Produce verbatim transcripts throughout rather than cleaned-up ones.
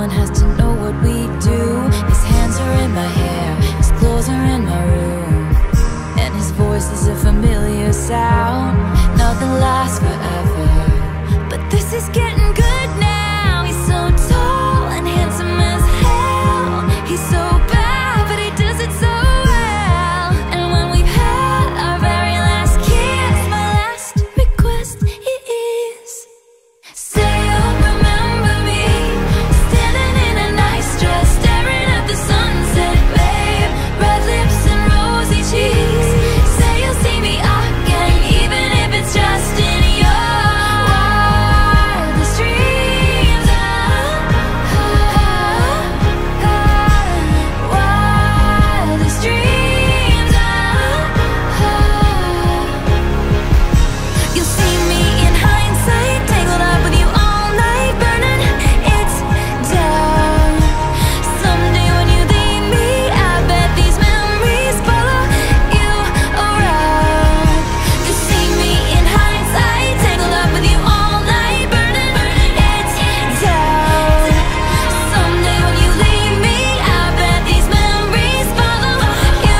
one has to know what we do. His hands are in my hair, his clothes are in my room, and his voice is a familiar sound. Nothing lasts forever, but this is getting good now. He's so tall and handsome as hell. He's so bad, but he does it so well. And when we've had our very last kiss, my last request is, say you'll remember me, standing in a nice dress, staring at the sunset, babe. Red lips and rosy cheeks. Say you'll see me again, even if it's just in your wildest dreams. Ah, ah, ah, wildest dreams. Ah, ah. You'll see me in hindsight, tangled up with you all night, burning it down. Someday when you leave me, I bet these memories follow you around. You'll see me in hindsight, tangled up with you all night, burning it down. Someday when you leave me, I bet these memories follow you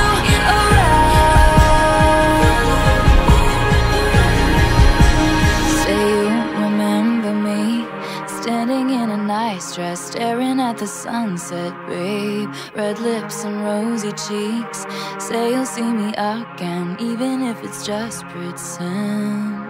around. Say you remember me, standing in a nice dress, staring at the sunset, babe. Red lips and rosy cheeks. Say you'll see me again, even if it's just pretend.